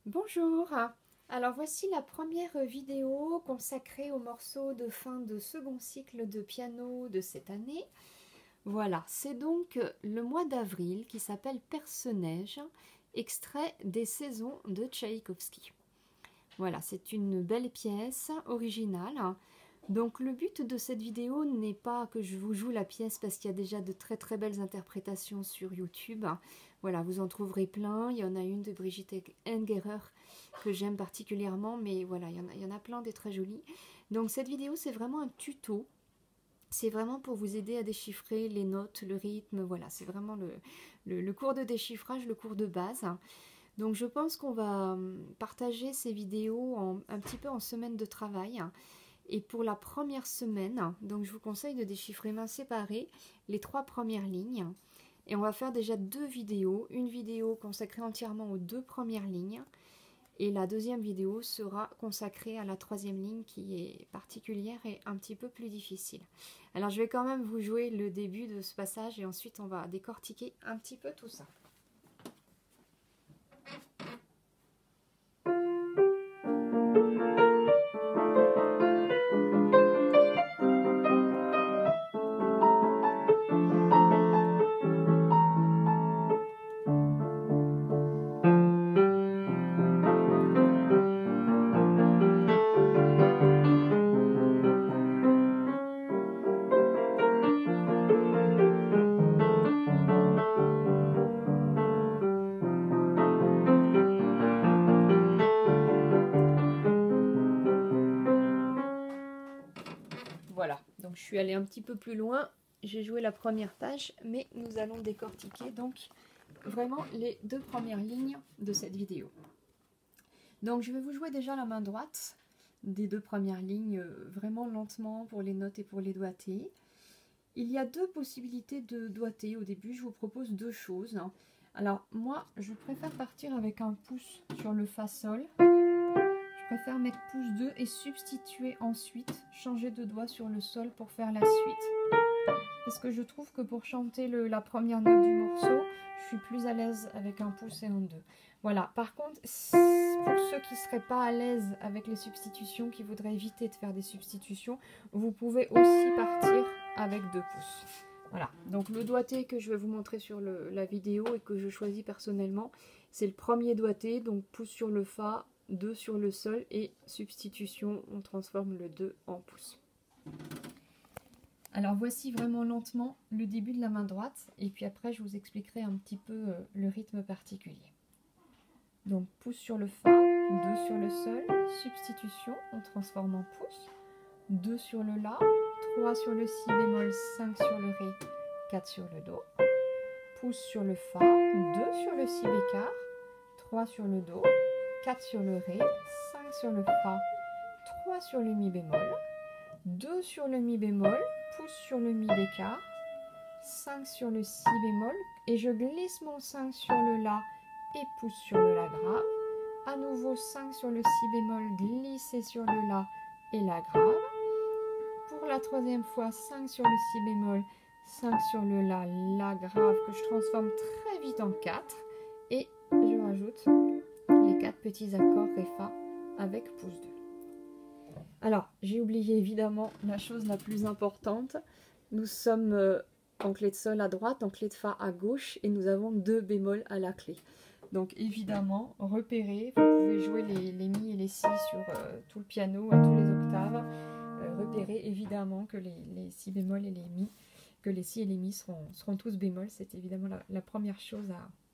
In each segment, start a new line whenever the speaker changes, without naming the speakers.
Bonjour, alors voici la première vidéo consacrée au morceau de fin de second cycle de piano de cette année. Voilà, c'est donc le mois d'avril qui s'appelle Perce-Neige, extrait des saisons de Tchaïkovski. Voilà, c'est une belle pièce originale. Donc le but de cette vidéo n'est pas que je vous joue la pièce parce qu'il y a déjà de très très belles interprétations sur YouTube. Voilà, vous en trouverez plein. Il y en a une de Brigitte Engerer que j'aime particulièrement, mais voilà, il y en a plein des très jolies. Donc cette vidéo, c'est vraiment un tuto. C'est vraiment pour vous aider à déchiffrer les notes, le rythme, voilà, c'est vraiment le cours de déchiffrage, le cours de base. Donc je pense qu'on va partager ces vidéos un petit peu en semaine de travail. Et pour la première semaine, donc je vous conseille de déchiffrer main séparée les 3 premières lignes. Et on va faire déjà 2 vidéos. Une vidéo consacrée entièrement aux 2 premières lignes. Et la deuxième vidéo sera consacrée à la 3e ligne qui est particulière et un petit peu plus difficile. Alors je vais quand même vous jouer le début de ce passage et ensuite on va décortiquer un petit peu tout ça. Voilà, donc je suis allée un petit peu plus loin, j'ai joué la première page, mais nous allons décortiquer donc vraiment les 2 premières lignes de cette vidéo. Donc je vais vous jouer déjà la main droite des 2 premières lignes vraiment lentement pour les notes et pour les doigtés. Il y a 2 possibilités de doigté. Au début, je vous propose 2 choses. Alors moi, je préfère partir avec un pouce sur le Fa Sol. Je préfère mettre pouce 2 et substituer ensuite, changer de doigt sur le Sol pour faire la suite. Parce que je trouve que pour chanter la première note du morceau, je suis plus à l'aise avec un pouce et un 2. Voilà, par contre, pour ceux qui ne seraient pas à l'aise avec les substitutions, qui voudraient éviter de faire des substitutions, vous pouvez aussi partir avec 2 pouces. Voilà, donc le doigté que je vais vous montrer sur la vidéo et que je choisis personnellement, c'est le premier doigté, donc pouce sur le Fa, 2 sur le Sol et substitution, on transforme le 2 en pouce. Alors voici vraiment lentement le début de la main droite et puis après je vous expliquerai un petit peu le rythme particulier. Donc pouce sur le Fa, 2 sur le Sol, substitution, on transforme en pouce, 2 sur le La, 3 sur le Si bémol, 5 sur le Ré, 4 sur le Do, pouce sur le Fa, 2 sur le Si bécard, 3 sur le Do, 4 sur le Ré, 5 sur le Fa, 3 sur le Mi bémol, 2 sur le Mi bémol, pouce sur le Mi bécard, 5 sur le Si bémol, et je glisse mon 5 sur le La et pouce sur le La grave. À nouveau 5 sur le Si bémol, glisser sur le La et La grave. Pour la 3e fois, 5 sur le Si bémol, 5 sur le La grave, que je transforme très vite en 4. Et je rajoute les 4 petits accords Ré, Fa avec pouce 2. Alors, j'ai oublié évidemment la chose la plus importante. Nous sommes en clé de Sol à droite, en clé de Fa à gauche, et nous avons 2 bémols à la clé. Donc évidemment, repérez, vous pouvez jouer les Mi et les Si sur tout le piano, à tous les octaves. Repérez évidemment que les Si bémol et les Mi, que les Si et les Mi seront tous bémols. C'est évidemment la première chose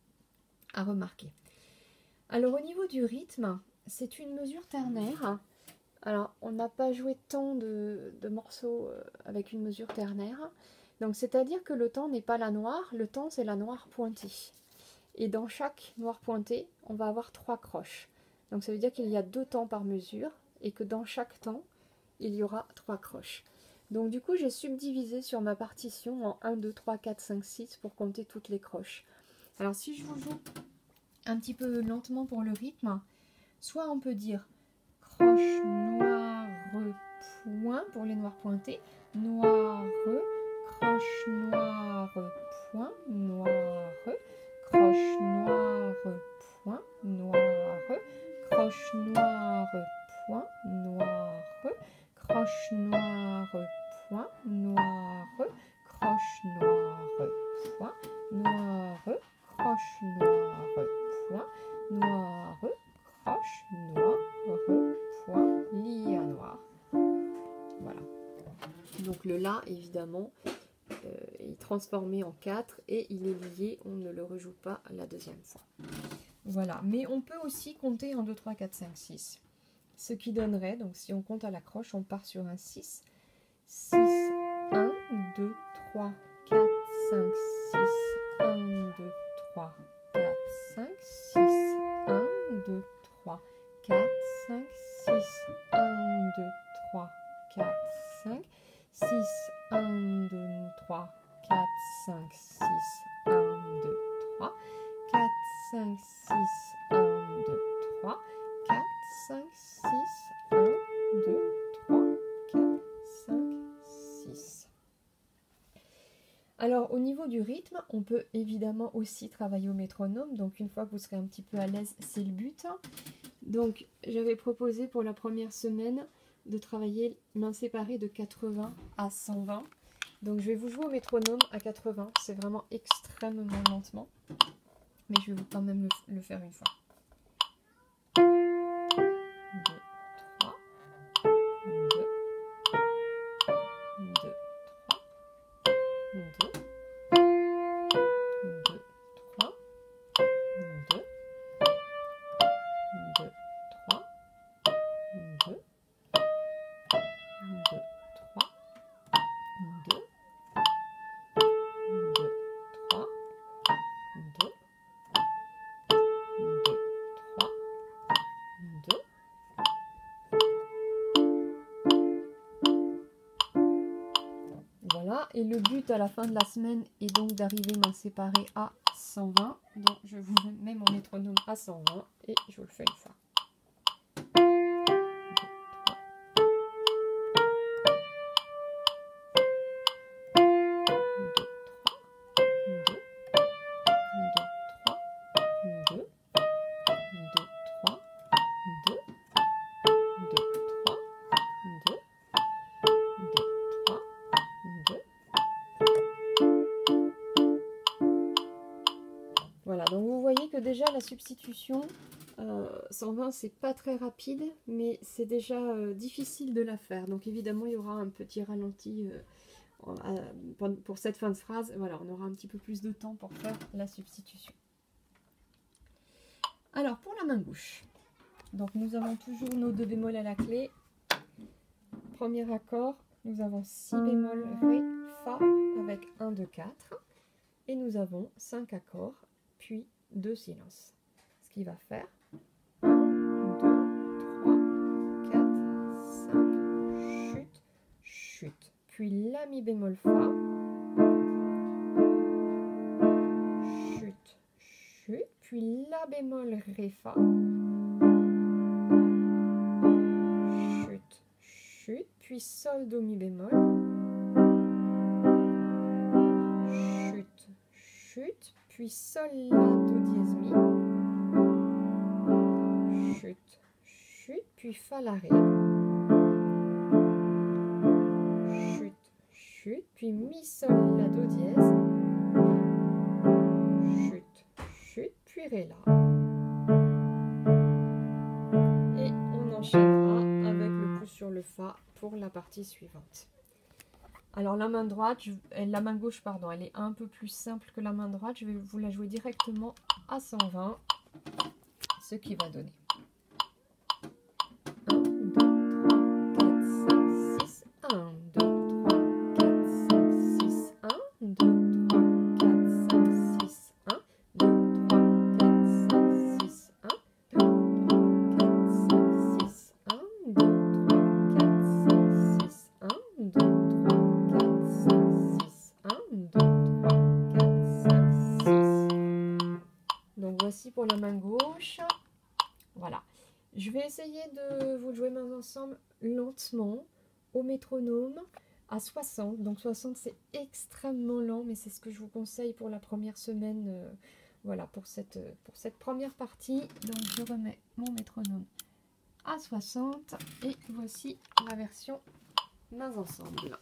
à remarquer. Alors au niveau du rythme, c'est une mesure ternaire. Alors, on n'a pas joué tant de morceaux avec une mesure ternaire. Donc, c'est-à-dire que le temps n'est pas la noire, le temps c'est la noire pointée. Et dans chaque noire pointée, on va avoir 3 croches. Donc, ça veut dire qu'il y a 2 temps par mesure et que dans chaque temps, il y aura 3 croches. Donc, du coup, j'ai subdivisé sur ma partition en 1, 2, 3, 4, 5, 6 pour compter toutes les croches. Alors, si je vous joue un petit peu lentement pour le rythme, soit on peut dire croche, noire, point pour les noirs pointés, noire, croche, noire, point, noire, croche, noire, point, noire, croche noire, point, noire, croche noire, point, noire, croche noire, point, noire, croche noire, point, noire, croche noire, point, lia noir. Voilà. Donc le La, évidemment, est transformé en 4 et il est lié, on ne le rejoue pas la deuxième fois. Voilà, mais on peut aussi compter 1, 2, 3, 4, 5, 6. Ce qui donnerait, donc si on compte à la croche, on part sur un 6. 6, 1, 2, 3, 4, 5, 6, 1, 2, 3, 4, 5, 6, 1, 2, 3, 4, 5, 6, 1, 2, 3, 4, 5, 6, 1, 2, 3, 4, 5, 6, 1, 2, 3, 4, 5, 6, 1, 2, 3, 4, 5, 6, 1, 2, 3, 4, 5, 6. Alors au niveau du rythme, on peut évidemment aussi travailler au métronome. Donc une fois que vous serez un petit peu à l'aise, c'est le but. Donc j'avais proposé pour la première semaine de travailler main séparée de 80 à 120. Donc je vais vous jouer au métronome à 80. C'est vraiment extrêmement lentement. Mais je vais quand même le faire une fois. 2, 3, 2, 2, 3, 2, 2, 3, 2, 2, 3, 2, 2, 3, 2, 2, 3, 2, 2, 3, 2. Voilà, et le but à la fin de la semaine est donc d'arriver main séparée à 120. Donc je vous mets mon métronome à 120 et je vous le fais une fois. 2. Voilà, donc vous voyez que déjà la substitution 120 c'est pas très rapide, mais c'est déjà difficile de la faire. Donc évidemment il y aura un petit ralenti pour cette fin de phrase. Voilà, on aura un petit peu plus de temps pour faire la substitution. Alors pour la main gauche, donc nous avons toujours nos 2 bémols à la clé. Premier accord, nous avons si bémol, ré, fa avec 1, 2, 4. Et nous avons 5 accords, puis 2 silences. Ce qui va faire 1, 2, 3, 4, 5, chute, chute. Puis la mi bémol fa, chute, chute. Puis la bémol ré fa, chute, chute. Puis sol do mi bémol, chute, chute. Puis sol la do dièse mi, chute, chute. Puis fa la ré, chute, chute. Puis mi sol la do dièse, chute, chute. Puis ré la. Et on enchaînera avec le pouce sur le fa pour la partie suivante. Alors la main droite, la main gauche, pardon, elle est un peu plus simple que la main droite. Je vais vous la jouer directement à 120, ce qui va donner 1, 2, 3, 4, 5, 6, 1, 2, 3, 4, 5, 6, 1, 2, 3, 4, 5, 6, 1, 2, 3, 4, 5, 6, 1, 2, 3, 4, 5, 6, 1, 2, 3, 1, 2, 3, 4, 5, 6. Donc voici pour la main gauche. Voilà. Je vais essayer de vous le jouer mains ensemble lentement, au métronome, à 60. Donc 60 c'est extrêmement lent, mais c'est ce que je vous conseille pour la première semaine Voilà pour cette première partie. Donc je remets mon métronome à 60 et voici la version mains ensemble.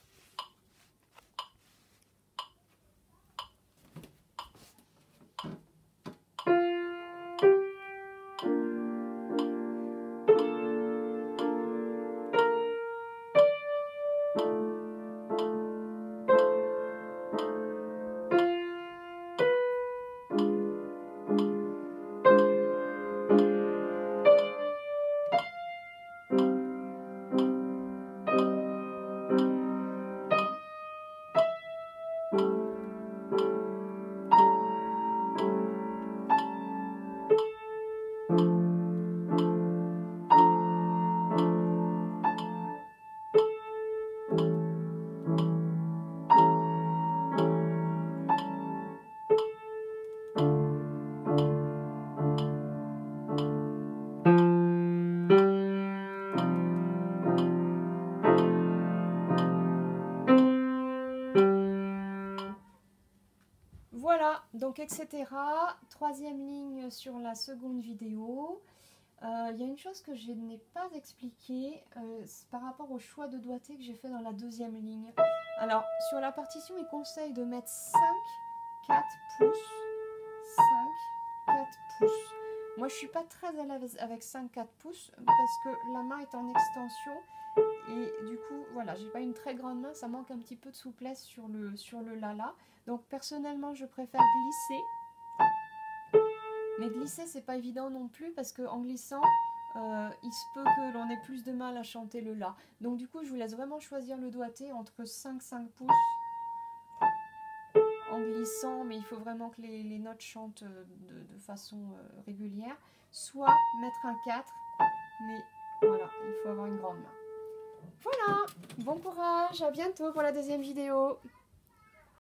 Voilà, donc etc. Troisième ligne sur la seconde vidéo. Il y a une chose que je n'ai pas expliquée, par rapport au choix de doigté que j'ai fait dans la deuxième ligne. Alors, sur la partition, il conseille de mettre 5, 4 pouces, 5, 4 pouces. Moi, je suis pas très à l'aise avec 5, 4 pouces, parce que la main est en extension, et du coup, voilà, j'ai pas une très grande main, ça manque un petit peu de souplesse sur le la-la. Donc, personnellement, je préfère glisser. Mais glisser, c'est pas évident non plus parce qu'en glissant, il se peut que l'on ait plus de mal à chanter le La. Donc du coup, je vous laisse vraiment choisir le doigté entre 5 pouces en glissant, mais il faut vraiment que les notes chantent de façon régulière. Soit mettre un 4, mais voilà, il faut avoir une grande main. Voilà, bon courage, à bientôt pour la deuxième vidéo.